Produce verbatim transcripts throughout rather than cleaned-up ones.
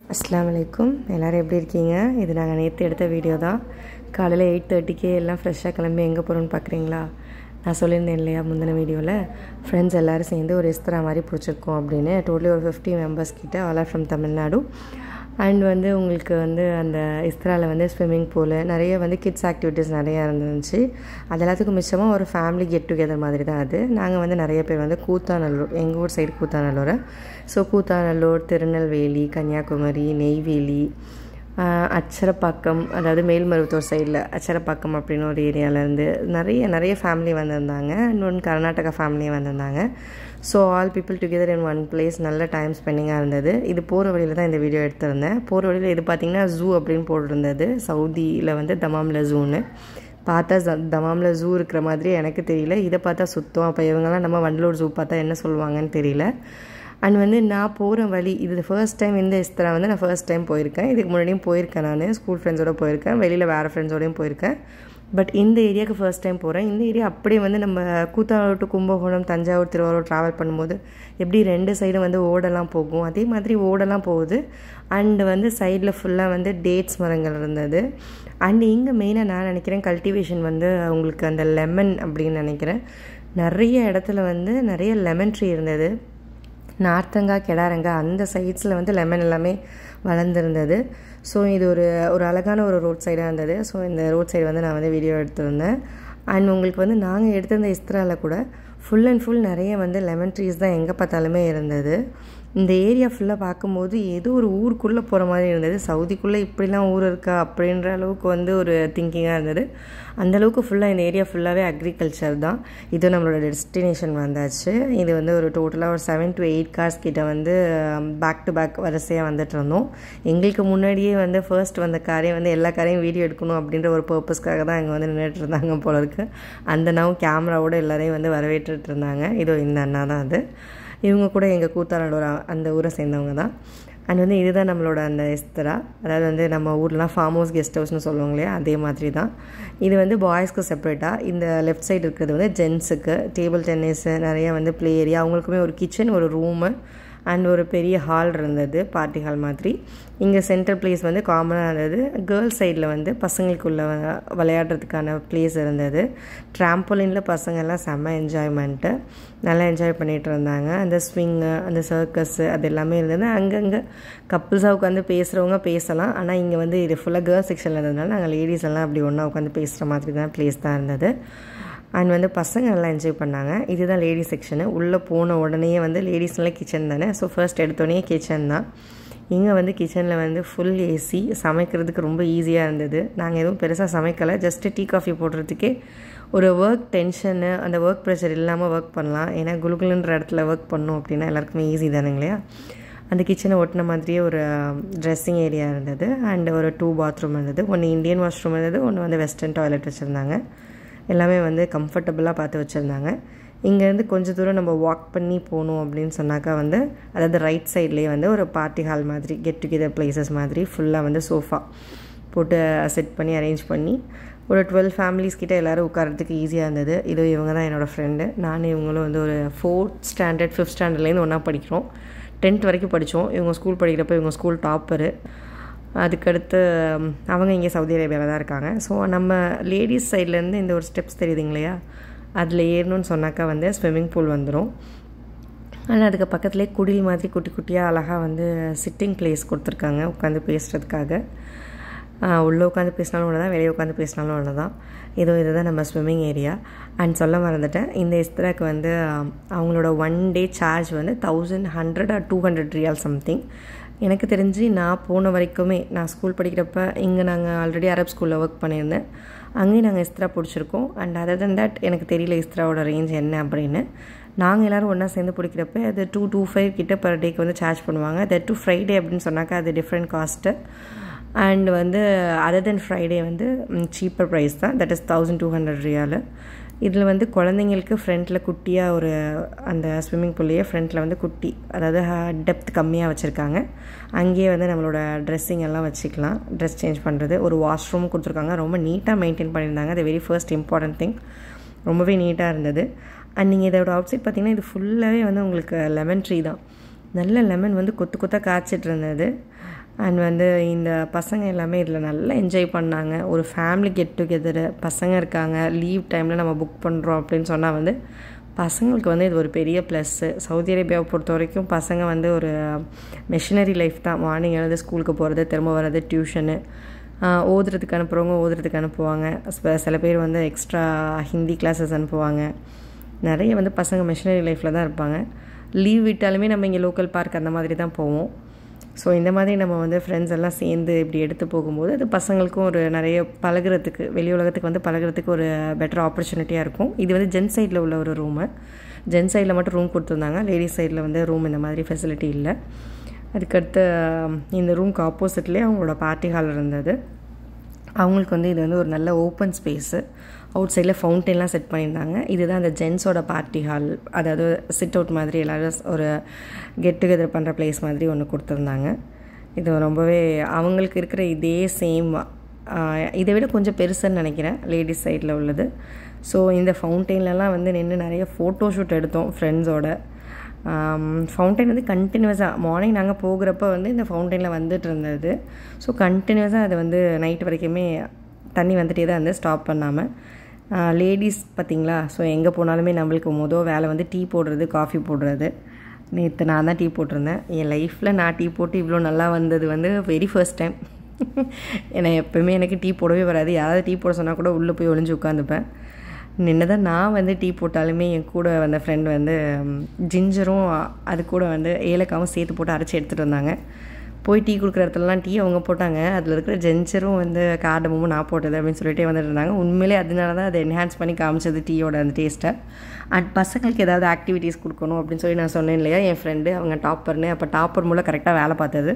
அஸ்ஸலாமு அலைக்கும். எல்லோரும் எப்படி இருக்கீங்க? இது நாங்கள் நேற்று எடுத்த வீடியோ தான். காலையில் எயிட் தேர்ட்டிக்கே எல்லாம் ஃப்ரெஷ்ஷாக கிளம்பி எங்கே போகிறோன்னு பார்க்குறீங்களா? நான் சொல்லியிருந்தேன் இல்லையா முந்தின வீடியோவில், ஃப்ரெண்ட்ஸ் எல்லோரும் சேர்ந்து ஒரு இஸ்திரா மாதிரி பிடிச்சிருக்கோம் அப்படின்னு. டோட்டலி ஒரு ஃபிஃப்டி மெம்பர்ஸ் கிட்ட, all are from Tamil Nadu. And வந்து உங்களுக்கு வந்து அந்த இஸ்திராவில் வந்து ஸ்விம்மிங் பூல், நிறைய வந்து கிட்ஸ் ஆக்டிவிட்டீஸ் நிறையா இருந்துச்சு. அது எல்லாத்துக்கும் மிச்சமாக ஒரு ஃபேமிலி கெட் டுகெதர் மாதிரி தான் அது. நாங்கள் வந்து நிறைய பேர் வந்து கூத்தாநல்லூர், எங்கள் ஊர் சைடு கூத்தாநல்லூர். ஸோ கூத்தாநல்லூர், திருநெல்வேலி, கன்னியாகுமரி, நெய்வேலி, அச்சரப்பாக்கம், அதாவது மேல்மருவத்தூர் சைடில் அச்சரப்பாக்கம் அப்படின்னு ஒரு ஏரியாவிலேருந்து நிறைய நிறைய ஃபேமிலி வந்திருந்தாங்க. இன்னொன்று கர்நாடகா ஃபேமிலியும் வந்திருந்தாங்க. So all people together in one place. நல்ல டைம் ஸ்பெண்டிங்காக இருந்தது. இது போகிற வழியில் தான் இந்த வீடியோ எடுத்திருந்தேன். போகிற வழியில் இது பார்த்திங்கன்னா ஜூ அப்படின்னு போட்டிருந்தது. சவுதியில் வந்து தமாமில் ஜூன்னு பார்த்தா, தமாமில் ஜூ இருக்கிற மாதிரி எனக்கு தெரியல. இதை பார்த்தா சுத்தம். அப்போ இவங்கெல்லாம் நம்ம வண்டலூர் ஜூ பார்த்தா என்ன சொல்லுவாங்கன்னு தெரியல. அண்ட் வந்து நான் போகிற வழி, இது ஃபர்ஸ்ட் டைம் இந்த இஸ்திரா வந்து நான் ஃபர்ஸ்ட் டைம் போயிருக்கேன். இதுக்கு முன்னாடியும் போயிருக்கேன், நான் ஸ்கூல் ஃப்ரெண்ட்ஸோடு போயிருக்கேன், வெளியில் வேறு ஃப்ரெண்ட்ஸோடையும் போயிருக்கேன். பட் இந்த ஏரியாவுக்கு ஃபர்ஸ்ட் டைம் போகிறேன். இந்த ஏரியா அப்படியே வந்து நம்ம கூத்தாநல்லூர் டு கும்பகோணம், தஞ்சாவூர், திருவாரூர் ட்ராவல் பண்ணும்போது எப்படி ரெண்டு சைடும் வந்து ஓடெல்லாம் போகும், அதே மாதிரி ஓடெல்லாம் போகுது. அண்டு வந்து சைடில் ஃபுல்லாக வந்து டேட்ஸ் மரங்கள் இருந்தது. அண்டு இங்கே மெயினாக நான் நினைக்கிறேன் கல்டிவேஷன் வந்து உங்களுக்கு அந்த லெமன் அப்படின்னு நினைக்கிறேன். நிறைய இடத்துல வந்து நிறைய லெமன் ட்ரீ இருந்தது. நார்த்தங்காய், கெடாரங்காய் அந்த சைட்ஸில் வந்து லெமன் எல்லாமே வளர்ந்துருந்தது. ஸோ இது ஒரு ஒரு அழகான ஒரு ரோட் சைடாக இருந்தது. ஸோ இந்த ரோட் சைடு வந்து நான் வந்து வீடியோ எடுத்திருந்தேன். அண்ட் உங்களுக்கு வந்து நாங்கள் எடுத்திருந்த இஸ்திராவில் கூட ஃபுல் அண்ட் ஃபுல் நிறைய வந்து லெமன் ட்ரீஸ் தான் எங்கே பார்த்தாலுமே இருந்தது. இந்த ஏரியா ஃபுல்லாக பார்க்கும்போது ஏதோ ஒரு ஊருக்குள்ளே போகிற மாதிரி இருந்தது. சவுதிக்குள்ளே இப்படிலாம் ஊர் இருக்கா அப்படின்ற அளவுக்கு வந்து ஒரு திங்கிங்காக இருந்தது. அந்தளவுக்கு ஃபுல்லாக இந்த ஏரியா ஃபுல்லாகவே அக்ரிகல்ச்சர் தான். இது நம்மளோட டெஸ்டினேஷன் வந்தாச்சு. இது வந்து ஒரு டோட்டலாக ஒரு செவன் டு எயிட் கார்ஸ் கிட்ட வந்து பேக் டு பேக் வரிசையாக வந்துட்டு இருந்தோம். எங்களுக்கு முன்னாடியே வந்து ஃபர்ஸ்ட் வந்த காரையும் வந்து எல்லா காரையும் வீடியோ எடுக்கணும் அப்படின்ற ஒரு பர்பஸ்க்காக தான் இங்கே வந்து நின்றுட்டு இருந்தாங்க போல இருக்குது. அந்த நாவும் கேமராவோடு எல்லாரையும் வந்து வரவேற்றுட்டு இருந்தாங்க. இதோ இந்த அண்ணா தான் அது. இவங்க கூட எங்கள் கூத்தாநல்லூர் அந்த ஊரை சேர்ந்தவங்க தான். அண்ட் வந்து இதுதான் நம்மளோட அந்த இஸ்திரா. அதாவது வந்து நம்ம ஊர்லாம் ஃபார்ம் ஹவுஸ், கெஸ்ட் ஹவுஸ்னு சொல்லுவாங்க இல்லையா, அதே மாதிரி தான். இது வந்து பாய்ஸ்க்கு செப்பரேட்டாக, இந்த லெஃப்ட் சைடு இருக்கிறது வந்து ஜென்ஸுக்கு. டேபிள் டென்னிஸு, நிறையா வந்து ப்ளே ஏரியா, அவங்களுக்குமே ஒரு கிச்சன், ஒரு ரூமு அண்ட் ஒரு பெரிய ஹால் இருந்தது, பார்ட்டி ஹால் மாதிரி. இங்கே சென்ட்ரல் பிளேஸ் வந்து காமனாக இருந்தது. கேர்ள்ஸ் சைடில் வந்து பசங்களுக்குள்ள விளையாடுறதுக்கான பிளேஸ் இருந்தது. ட்ராம்போலினில் பசங்கள்லாம் செம்ம என்ஜாய்மெண்ட்டு, நல்லா என்ஜாய் பண்ணிகிட்டு இருந்தாங்க. அந்த ஸ்விங்கு, அந்த சர்க்கஸ்ஸு, அது எல்லாமே இருந்தது. அங்கங்கே கப்புள்ஸாக உட்காந்து பேசுகிறவங்க பேசலாம். ஆனால் இங்கே வந்து இது ஃபுல்லாக கேர்ள்ஸ் செக்ஷனில் இருந்ததுனால நாங்கள் லேடிஸ் எல்லாம் அப்படி ஒன்றா உட்காந்து பேசுகிற மாதிரி தான் பிளேஸ் தான் இருந்தது. அண்ட் வந்து பசங்க நல்லா என்ஜாய் பண்ணாங்க. இதுதான் லேடிஸ் செக்ஷனு. உள்ளே போன உடனே வந்து லேடிஸ்னால கிச்சன் தானே. ஸோ ஃபர்ஸ்ட் எடுத்தோடனே கிச்சன் தான். இங்கே வந்து கிச்சனில் வந்து ஃபுல் ஏசி, சமைக்கிறதுக்கு ரொம்ப ஈஸியாக இருந்தது. நாங்கள் எதுவும் பெருசாக சமைக்கலை, ஜஸ்ட்டு டீ காஃபி போடுறதுக்கே ஒரு ஒர்க் டென்ஷனு, அந்த ஒர்க் ப்ரெஷர் இல்லாமல் ஒர்க் பண்ணலாம். ஏன்னா குலுகுலுன்ற இடத்துல ஒர்க் பண்ணோம் அப்படின்னா எல்லாருக்குமே ஈஸி தானுங்க இல்லையா. அந்த கிச்சனை ஒட்டின மாதிரியே ஒரு ட்ரெஸ்ஸிங் ஏரியா இருந்தது. அண்ட் ஒரு டூ பாத்ரூம் இருந்தது. ஒன்று இந்தியன் வாஷ்ரூம் இருந்தது, ஒன்று வந்து வெஸ்டர்ன் டாய்லெட் வச்சுருந்தாங்க. எல்லாமே வந்து கம்ஃபர்டபுளாக பார்த்து வச்சுருந்தாங்க. இங்கேருந்து கொஞ்சம் தூரம் நம்ம வாக் பண்ணி போகணும் அப்படின்னு சொன்னாக்கா வந்து, அதாவது ரைட் சைட்லேயே வந்து ஒரு பார்ட்டி ஹால் மாதிரி, கெட் டுகெதர் பிளேசஸ் மாதிரி ஃபுல்லாக வந்து சோஃபா போட்டு செட் பண்ணி அரேஞ்ச் பண்ணி ஒரு டுவெல் ஃபேமிலிஸ் கிட்டே எல்லோரும் உட்காரத்துக்கு ஈஸியாக இருந்தது. இது இவங்க தான் என்னோடய ஃப்ரெண்டு. நானும் இவங்களும் வந்து ஒரு ஃபோர்த் ஸ்டாண்டர்ட் ஃபிஃப்த் ஸ்டாண்டர்ட்லேருந்து ஒன்றா படிக்கிறோம். டென்த் வரைக்கும் படித்தோம். இவங்க ஸ்கூல் படிக்கிறப்ப இவங்க ஸ்கூல் டாப்பரு. அதுக்கடுத்து அவங்க இங்கே சவுதி அரேபியாவில் தான் இருக்காங்க. ஸோ நம்ம லேடிஸ் சைட்லேருந்து இந்த ஒரு ஸ்டெப்ஸ் தெரியுதுங்க இல்லையா, அதில் ஏறணும்னு சொன்னாக்கா வந்து ஸ்விம்மிங் பூல் வந்துடும். ஆனால் அதுக்கு பக்கத்துலேயே குடில் மாதிரி குட்டி குட்டியாக அழகாக வந்து சிட்டிங் பிளேஸ் கொடுத்துருக்காங்க உட்காந்து பேசுகிறதுக்காக. உள்ளே உட்காந்து பேசினாலும் ஒன்று தான், வெளியே உட்காந்து பேசினாலும் ஒன்று தான். இதோ இதுதான் நம்ம ஸ்விம்மிங் ஏரியா. அண்ட் சொல்ல மறந்துட்டேன், இந்த இஸ்திராக்கு வந்து அவங்களோட ஒன் டே சார்ஜ் வந்து thousand hundred or two hundred riyal something. எனக்கு தெரிஞ்சு நான் போன வரைக்குமே, நான் ஸ்கூல் படிக்கிறப்ப இங்கே நாங்கள் ஆல்ரெடி அரப் ஸ்கூலில் ஒர்க் பண்ணியிருந்தேன். அங்கேயும் நாங்கள் இஸ்திரா பிடிச்சிருக்கோம். அண்ட் அதர் தன் தட் எனக்கு தெரியல இஸ்திராவோட ரேஞ்ச் என்ன அப்படின்னு. நாங்கள் எல்லோரும் ஒன்றா சேர்ந்து பிடிக்கிறப்ப அது டூ டூ ஃபைவ் கிட்ட பர் டேக்கு வந்து சார்ஜ் பண்ணுவாங்க. தட் டூ ஃப்ரைடே அப்படின்னு சொன்னாக்கா அது டிஃப்ரெண்ட் காஸ்ட்டு. அண்ட் வந்து அதர் தென் ஃப்ரைடே வந்து சீப்பர் ப்ரைஸ் தான், that is thousand two hundred riyal. இதில் வந்து குழந்தைங்களுக்கு ஃப்ரண்ட்டில் குட்டியாக ஒரு அந்த ஸ்விம்மிங் பூல்லையே ஃப்ரண்ட்டில் வந்து குட்டி, அதாவது டெப்த் கம்மியாக வச்சுருக்காங்க. அங்கேயே வந்து நம்மளோட ட்ரெஸ்ஸிங் எல்லாம் வச்சுக்கலாம், ட்ரெஸ் சேஞ்ச் பண்ணுறது. ஒரு வாஷ்ரூம் கொடுத்துருக்காங்க, ரொம்ப நீட்டாக மெயின்டைன் பண்ணியிருந்தாங்க. அது வெரி ஃபர்ஸ்ட் இம்பார்ட்டன்ட் திங், ரொம்பவே நீட்டாக இருந்தது. அண்ட் நீங்கள் இதோட அவுட் சைட் பார்த்திங்கன்னா இது ஃபுல்லாகவே வந்து உங்களுக்கு லெமன் ட்ரீ தான். நல்ல லெமன் வந்து கொத்து கொத்தாக காய்ச்சிட்டு இருந்தது. அண்ட் வந்து இந்த பசங்க எல்லாமே இதில் நல்லா என்ஜாய் பண்ணாங்க. ஒரு ஃபேமிலி கெட் டுகெதரு, பசங்க இருக்காங்க, லீவ் டைமில் நம்ம புக் பண்ணுறோம் அப்படின்னு சொன்னால் வந்து பசங்களுக்கு வந்து இது ஒரு பெரிய ப்ளஸ்ஸு. சவுதி அரேபியாவை பொறுத்த வரைக்கும் பசங்க வந்து ஒரு மிஷினரி லைஃப் தான். மார்னிங் எழுந்து ஸ்கூலுக்கு போகிறது, திரும்ப வர்றது, டியூஷனு, ஓதுறதுக்கு அனுப்புகிறவங்க ஓதுறதுக்கு அனுப்புவாங்க. சில பேர் வந்து எக்ஸ்ட்ரா ஹிந்தி கிளாஸஸ் அனுப்புவாங்க. நிறைய வந்து பசங்க மிஷினரி லைஃப்பில் தான் இருப்பாங்க. லீவ் விட்டாலுமே நம்ம இங்கே லோக்கல் பார்க் அந்த மாதிரி தான் போவோம். ஸோ இந்த மாதிரி நம்ம வந்து ஃப்ரெண்ட்ஸ் எல்லாம் சேர்ந்து இப்படி எடுத்து போகும்போது அது பசங்களுக்கும் ஒரு நிறைய பழகிறதுக்கு, வெளி உலகத்துக்கு வந்து பழகிறதுக்கு ஒரு பெட்டர் ஆப்பர்ச்சுனிட்டியாக இருக்கும். இது வந்து ஜென்ஸ் சைடில் உள்ள ஒரு ரூமு. ஜென்ஸ் சைடில் மட்டும் ரூம் கொடுத்துருந்தாங்க, லேடிஸ் சைடில் வந்து ரூம் இந்த மாதிரி ஃபெசிலிட்டி இல்லை. அதுக்கடுத்து இந்த ரூம்க்கு ஆப்போசிட்லேயே அவங்களோட பார்ட்டி ஹால் இருந்தது. அவங்களுக்கு வந்து இது வந்து ஒரு நல்ல ஓப்பன் ஸ்பேஸு. அவுட் சைடில் ஃபவுண்டெயின்லாம் செட் பண்ணியிருந்தாங்க. இதுதான் அந்த ஜென்ஸோட பார்ட்டி ஹால், அதாவது சிட் அவுட் மாதிரி எல்லோரும் ஒரு கெட் டுகெதர் பண்ணுற பிளேஸ் மாதிரி ஒன்று கொடுத்துருந்தாங்க. இது ரொம்பவே அவங்களுக்கு இருக்கிற இதே சேம், இதை விட கொஞ்சம் பெருசுன்னு நினைக்கிறேன் லேடிஸ் சைடில் உள்ளது. ஸோ இந்த ஃபவுண்டெயின்லலாம் வந்து நின்று நிறைய ஃபோட்டோ ஷூட் எடுத்தோம் ஃப்ரெண்ட்ஸோட. ஃபவுண்டெயின் வந்து கண்டினியூஸாக மார்னிங் நாங்கள் போகிறப்ப வந்து இந்த ஃபவுண்டெயினில் வந்துட்டு இருந்தது. ஸோ கண்டினியூஸாக அது வந்து நைட் வரைக்குமே தண்ணி வந்துகிட்டே தான் வந்து ஸ்டாப் பண்ணாமல். லேடிஸ் பார்த்திங்களா, ஸோ எங்கே போனாலுமே நம்மளுக்கு மொதல் வேலை வந்து டீ போடுறது, காஃபி போடுறது. நேற்று நான் தான் டீ போட்டிருந்தேன். என் லைஃப்பில் நான் டீ போட்டு இவ்வளோ நல்லா வந்தது வந்து வெரி ஃபர்ஸ்ட் டைம். ஏன்னா எப்போவுமே எனக்கு டீ போடவே வராது. யாராவது டீ போட சொன்னால் கூட உள்ளே போய் ஒளிஞ்சு உட்காந்துப்பேன். நின்று தான் நான் வந்து டீ போட்டாலுமே என் கூட வந்த ஃப்ரெண்ட் வந்து ஜிஞ்சரும் அது கூட வந்து ஏலக்காவும் சேர்த்து போட்டு அரைச்சி எடுத்துகிட்டு வந்தாங்க. போய் டீ கொடுக்குற இடத்துலலாம் டீ அவங்க போட்டாங்க, அதில் இருக்கிற ஜென்சரும் வந்து கார்டமும் நான் போட்டது அப்படின்னு சொல்லிட்டே வந்துட்டு இருந்தாங்க. உண்மையிலே அதனால தான் அதை என்ஹான்ஸ் பண்ணி காமிச்சது டீயோட அந்த டேஸ்ட்டை. அண்ட் பசங்களுக்கு ஏதாவது ஆக்டிவிட்டீஸ் கொடுக்கணும் அப்படின்னு சொல்லி நான் சொன்னேன் இல்லையா, என் ஃப்ரெண்டு அவங்க டாப்பர்னு. அப்போ டாப்பர் மூலம் கரெக்டாக வேலை பார்த்தது.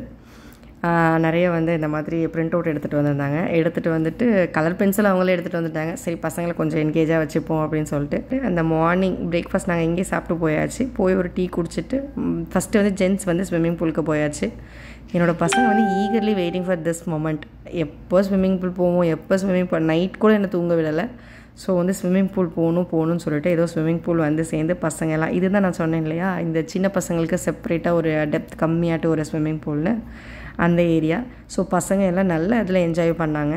நிறைய வந்து இந்த மாதிரி பிரிண்ட் அவுட் எடுத்துகிட்டு வந்திருந்தாங்க. எடுத்துகிட்டு வந்துட்டு கலர் பென்சில் அவங்களே எடுத்துகிட்டு வந்துட்டாங்க. சரி பசங்களை கொஞ்சம் என்கேஜாக வச்சுப்போம் அப்படின்னு சொல்லிட்டு அந்த மார்னிங் பிரேக்ஃபாஸ்ட் நாங்கள் இங்கேயே சாப்பிட்டு போயாச்சு. போய் ஒரு டீ குடிச்சிட்டு ஃபஸ்ட்டு வந்து ஜென்ஸ் வந்து ஸ்விம்மிங் பூலுக்கு போயாச்சு. என்னோடய பசங்க வந்து eagerly waiting for this moment. எப்போ ஸ்விம்மிங் பூல் போவோம், எப்போ ஸ்விம்மிங் பூல், நைட் கூட என்னை தூங்க விடலை. ஸோ வந்து ஸ்விம்மிங் பூல் போகணும் போகணுன்னு சொல்லிட்டு ஏதோ ஸ்விம்மிங் பூல் வந்து சேர்ந்து பசங்க எல்லாம், இதுதான் நான் சொன்னேன் இல்லையா, இந்த சின்ன பசங்களுக்கு செப்பரேட்டாக ஒரு டெப்த் கம்மியாட்டு ஒரு ஸ்விம்மிங் பூல்னு, அந்த ஏரியா. ஸோ பசங்க எல்லாம் நல்லா அதில் என்ஜாய் பண்ணாங்க.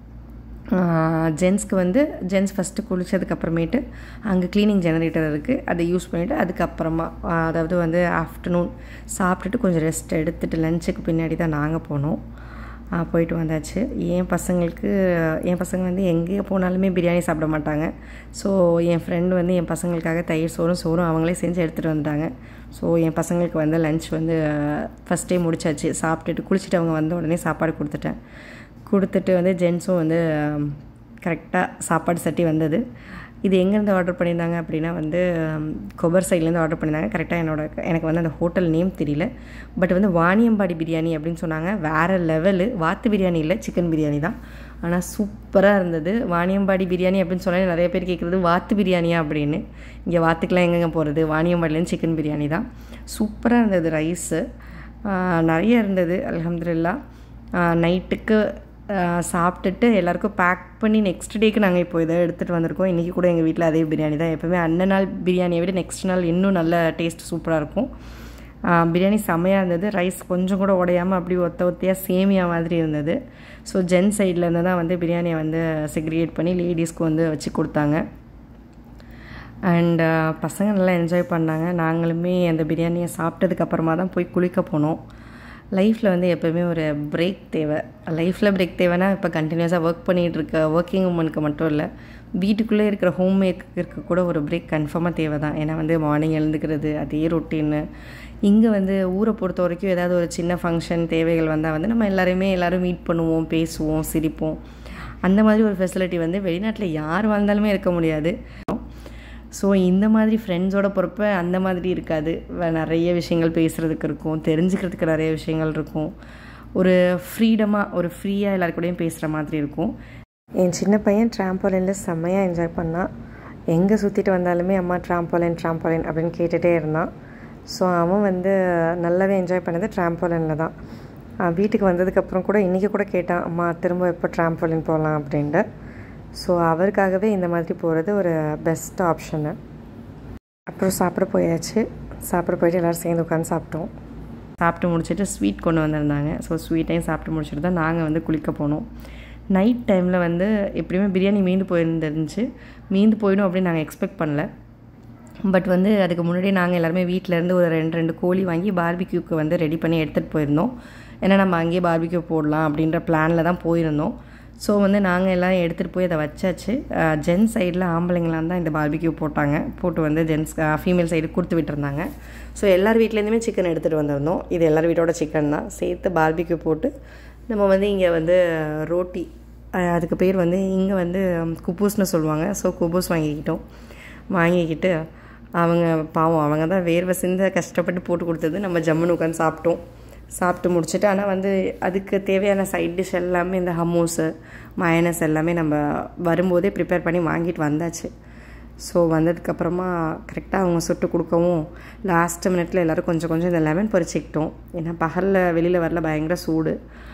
ஜென்ஸ்க்கு வந்து ஜென்ஸ் ஃபஸ்ட்டு குளித்ததுக்கப்புறமேட்டு அங்கே க்ளீனிங் ஜெனரேட்டர் இருக்குது, அதை யூஸ் பண்ணிவிட்டு அதுக்கப்புறமா அதாவது வந்து ஆஃப்டர்நூன் சாப்பிட்டுட்டு கொஞ்சம் ரெஸ்ட் எடுத்துகிட்டு லஞ்சுக்கு பின்னாடி தான் நாங்கள் போனோம். போயிட்டு வந்தாச்சு. என் பசங்களுக்கு என் பசங்க வந்து எங்கே போனாலுமே பிரியாணி சாப்பிட மாட்டாங்க. ஸோ என் ஃப்ரெண்டு வந்து என் பசங்களுக்காக தயிர் சோறும் சோறும் அவங்களே செஞ்சு எடுத்துகிட்டு வந்துட்டாங்க. ஸோ என் பசங்களுக்கு வந்து லன்ச் வந்து ஃபஸ்ட்டே முடிச்சாச்சு. சாப்பிட்டுட்டு குளிச்சுட்டு அவங்க வந்த உடனே சாப்பாடு கொடுத்துட்டேன். கொடுத்துட்டு வந்து ஜென்ஸும் வந்து கரெக்டாக சாப்பாடு சட்டி வந்தது. இது எங்கேருந்து ஆர்டர் பண்ணியிருந்தாங்க அப்படின்னா வந்து கொபர் சைட்லேருந்து ஆர்டர் பண்ணியிருந்தாங்க. கரெக்டாக என்னோட எனக்கு வந்து அந்த ஹோட்டல் நேம் தெரியல, பட் வந்து வாணியம்பாடி பிரியாணி அப்படின்னு சொன்னாங்க. வேறு லெவலு. வாத்து பிரியாணி இல்லை, சிக்கன் பிரியாணி தான். ஆனால் சூப்பராக இருந்தது. வாணியம்பாடி பிரியாணி அப்படின்னு சொன்னாலே நிறைய பேர் கேட்குறது வாத்து பிரியாணியா அப்படின்னு. இங்கே வாத்துக்கெலாம் எங்கெங்கே போகிறது, வாணியம்பாடிலேருந்து சிக்கன் பிரியாணி தான். சூப்பராக இருந்தது. ரைஸு நிறைய இருந்தது. அல்ஹம்துலில்லாஹ். நைட்டுக்கு சாப்பிட்டுட்டு எல்லாேருக்கும் பேக் பண்ணி நெக்ஸ்ட் டேக்கு நாங்கள் இப்போ இதை எடுத்துகிட்டு வந்திருக்கோம். இன்றைக்கி கூட எங்கள் வீட்டில் அதே பிரியாணி தான். எப்போவுமே அன்ன நாள் பிரியாணியை விட நெக்ஸ்ட் நாள் இன்னும் நல்ல டேஸ்ட் சூப்பராக இருக்கும். பிரியாணி செம்மையாக இருந்தது. ரைஸ் கொஞ்சம் கூட உடையாமல் அப்படி ஒத்த ஒத்தையாக சேமியா மாதிரி இருந்தது. ஸோ ஜென் சைட்லேருந்து தான் வந்து பிரியாணியை வந்து செக்ரிகேட் பண்ணி லேடிஸ்க்கு வந்து வச்சு கொடுத்தாங்க. அண்டு பசங்க நல்லா என்ஜாய் பண்ணாங்க. நாங்களுமே அந்த பிரியாணியை சாப்பிட்டதுக்கப்புறமா தான் போய் குளிக்க போனோம். லைஃப்பில் வந்து எப்போவுமே ஒரு பிரேக் தேவை. லைஃப்பில் பிரேக் தேவைன்னா இப்போ கண்டினியூஸாக ஒர்க் பண்ணிகிட்டு இருக்க ஒர்க்கிங் உமனுக்கு மட்டும் இல்லை, வீட்டுக்குள்ளே இருக்கிற ஹோம் மேக்கருக்கு கூட ஒரு பிரேக் கன்ஃபார்மாக தேவை தான். ஏன்னா வந்து மார்னிங் எழுந்துக்கிறது அதே ரொட்டீன்னு. இங்கே வந்து ஊரை பொறுத்த வரைக்கும் ஏதாவது ஒரு சின்ன ஃபங்க்ஷன் தேவைகள் வந்தால் வந்து நம்ம எல்லாருமே எல்லோரும் மீட் பண்ணுவோம், பேசுவோம், சிரிப்போம். அந்த மாதிரி ஒரு ஃபெசிலிட்டி வந்து வெளிநாட்டில் யார் வாழ்ந்தாலுமே இருக்க முடியாது. ஸோ இந்த மாதிரி ஃப்ரெண்ட்ஸோட பொறுப்பை அந்த மாதிரி இருக்காது. நிறைய விஷயங்கள் பேசுகிறதுக்கு இருக்கும், தெரிஞ்சுக்கிறதுக்கு நிறைய விஷயங்கள் இருக்கும். ஒரு ஃப்ரீடமாக ஒரு ஃப்ரீயாக எல்லாருக்கூடையும் பேசுகிற மாதிரி இருக்கும். என் சின்ன பையன் ட்ராம்போலினில் செம்மையாக என்ஜாய் பண்ணான். எங்கே சுற்றிட்டு வந்தாலுமே அம்மா ட்ராம்போலின் ட்ராம்போலின் அப்படின்னு கேட்டுகிட்டே இருந்தான். ஸோ அவன் வந்து நல்லாவே என்ஜாய் பண்ணது ட்ராம்போலினில் தான். வீட்டுக்கு வந்ததுக்கப்புறம் கூட இன்றைக்கி கூட கேட்டான், அம்மா திரும்ப எப்போ ட்ராம்போலின் போகலாம் அப்படின்ட்டு. ஸோ அவருக்காகவே இந்த மாதிரி போகிறது ஒரு பெஸ்ட் ஆப்ஷனு. அப்புறம் சாப்பிட போயாச்சு. சாப்பிட போயிட்டு எல்லோரும் சேர்ந்து உட்காந்து சாப்பிட்டோம். சாப்பிட்டு முடிச்சுட்டு ஸ்வீட் கொண்டு வந்திருந்தாங்க. ஸோ ஸ்வீட்டையும் சாப்பிட்டு முடிச்சுட்டு தான் நாங்கள் வந்து குளிக்க போனோம். நைட் டைமில் வந்து எப்படியுமே பிரியாணி மீந்து போயிருந்துருந்துச்சு. மீந்து போயிடும் அப்படின்னு நாங்கள் எக்ஸ்பெக்ட் பண்ணல. பட் வந்து அதுக்கு முன்னாடி நாங்கள் எல்லாருமே வீட்டிலேருந்து ஒரு ரெண்டு ரெண்டு கோழி வாங்கி பார்பிக்யூக்கு வந்து ரெடி பண்ணி எடுத்துகிட்டு போயிருந்தோம். ஏன்னா நம்ம அங்கேயே பார்பிக்யூ போடலாம் அப்படின்ற பிளானில் தான் போயிருந்தோம். ஸோ வந்து நாங்கள் எல்லாம் எடுத்துகிட்டு போய் அதை வச்சாச்சு. ஜென்ஸ் சைடில் ஆம்பளைங்களாம் தான் இந்த பார்பிக்யூ போட்டாங்க. போட்டு வந்து ஜென்ஸ் ஃபீமேல் சைடு கொடுத்து விட்டுருந்தாங்க. ஸோ எல்லார் வீட்லேருந்துமே சிக்கன் எடுத்துகிட்டு வந்திருந்தோம். இது எல்லார் வீட்டோட சிக்கன் தான். சேர்த்து பார்பிக்யூ போட்டு நம்ம வந்து இங்கே வந்து ரோட்டி, அதுக்கு பேர் வந்து இங்கே வந்து குப்பூஸ்னு சொல்லுவாங்க. ஸோ குப்பூஸ் வாங்கிக்கிட்டோம். வாங்கிக்கிட்டு அவங்க பாவம் அவங்க தான் வேர்வை சிந்த கஷ்டப்பட்டு போட்டு கொடுத்தது. நம்ம ஜம்முன்னு உட்காந்து சாப்பிட்டோம். சாப்பிட்டு முடிச்சுட்டு ஆனால் வந்து அதுக்கு தேவையான சைட் டிஷ் எல்லாமே இந்த ஹம்மூஸு மயனஸ் எல்லாமே நம்ம வரும்போதே ப்ரிப்பேர் பண்ணி வாங்கிட்டு வந்தாச்சு. ஸோ வந்ததுக்கப்புறமா கரெக்டாக அவங்க சுட்டு கொடுக்கவும் லாஸ்ட் மினிட்ல எல்லோரும் கொஞ்சம் கொஞ்சம் இந்த லெமன் பறிச்சுக்கிட்டோம். ஏன்னா பகலில் வெளியில் வரல, பயங்கர சூடு.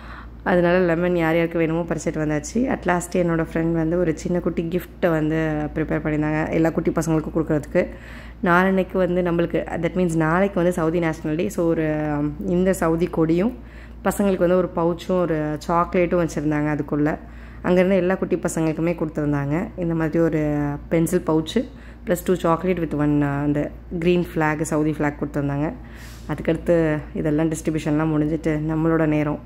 அதனால லெமன் யார் யாருக்கு வேணுமோ பறிச்சிட்டு வந்தாச்சு. அட்லாஸ்ட்டு என்னோடய ஃப்ரெண்ட் வந்து ஒரு சின்ன குட்டி கிஃப்ட்டை வந்து ப்ரிப்பேர் பண்ணியிருந்தாங்க எல்லா குட்டி பசங்களுக்கும் கொடுக்குறதுக்கு. நாளைக்கு வந்து நம்மளுக்கு தட் மீன்ஸ் நாளைக்கு வந்து சவுதி நேஷ்னல் டே. ஸோ ஒரு இந்த சவுதி கொடியும் பசங்களுக்கு வந்து ஒரு பவுச்சும் ஒரு சாக்லேட்டும் வச்சுருந்தாங்க. அதுக்குள்ளே அங்கேருந்து எல்லா குட்டி பசங்களுக்குமே கொடுத்துருந்தாங்க. இந்த மாதிரி ஒரு pencil pouch plus two chocolate with one அந்த க்ரீன் ஃப்ளாக் சவுதி ஃப்ளாக் கொடுத்துருந்தாங்க. அதுக்கடுத்து இதெல்லாம் டிஸ்ட்ரிபியூஷன்லாம் முடிஞ்சிட்டு நம்மளோட நேரம்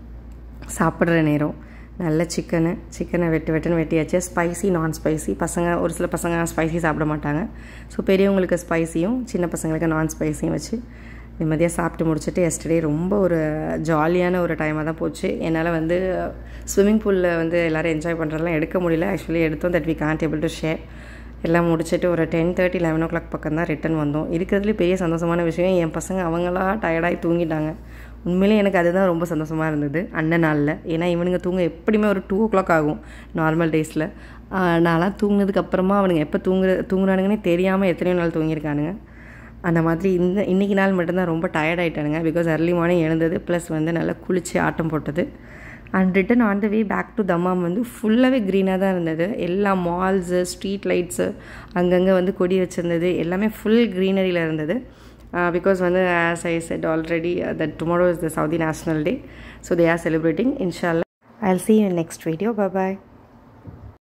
சாப்பிட்ற நேரம். நல்ல சிக்கனு சிக்கனை வெட்டு வெட்டுன்னு வெட்டியாச்சு. ஸ்பைசி நான் ஸ்பைசி பசங்க ஒரு சில பசங்க ஸ்பைசி சாப்பிட மாட்டாங்க. ஸோ பெரியவங்களுக்கு ஸ்பைசியும் சின்ன பசங்களுக்கு நான் ஸ்பைசியும் வச்சு நிம்மதியாக சாப்பிட்டு முடிச்சுட்டு எஸ்டர்டே ரொம்ப ஒரு ஜாலியான ஒரு டைமாக தான் போச்சு. என்னால் வந்து ஸ்விம்மிங் பூலில் வந்து எல்லோரும் என்ஜாய் பண்ணுறதுலாம் எடுக்க முடியல. ஆக்சுவலி எடுத்தோம், that we can't able to share. எல்லாம் முடிச்சுட்டு ஒரு ten thirty eleven o'clock பக்கம் தான் ரிட்டன் வந்தோம். இருக்கிறதுலே பெரிய சந்தோஷமான விஷயம் என் பசங்க அவங்களாம் டயர்டாகி தூங்கிட்டாங்க. உண்மையிலே எனக்கு அதுதான் ரொம்ப சந்தோஷமாக இருந்தது அண்ணன் நாளில். ஏன்னா இவனுங்க தூங்க எப்படியுமே ஒரு டூ ஓ கிளாக் ஆகும் நார்மல் டேஸில். நான்லாம் தூங்கினதுக்கப்புறமா அவனுங்க எப்போ தூங்குற தூங்குறானுங்கன்னே தெரியாமல் எத்தனையோ நாள் தூங்கியிருக்கானுங்க. அந்த மாதிரி இந்த இன்றைக்கி நாள் மட்டும்தான் ரொம்ப டயர்ட் ஆகிட்டானுங்க. பிகாஸ் அர்லி மார்னிங் எழுந்தது ப்ளஸ் வந்து நல்லா குளித்து ஆட்டம் போட்டது. And return on the way back to Dammam வந்து ஃபுல்லாகவே க்ரீனாக தான் இருந்தது. எல்லா மால்ஸு ஸ்ட்ரீட் லைட்ஸு அங்கங்கே வந்து கொடி வச்சுருந்தது. எல்லாமே ஃபுல் க்ரீனரியில் இருந்தது. Uh, because when the, as I said already uh, that tomorrow is the Saudi National Day, so they are celebrating. Inshallah, I'll see you in next video. Bye bye.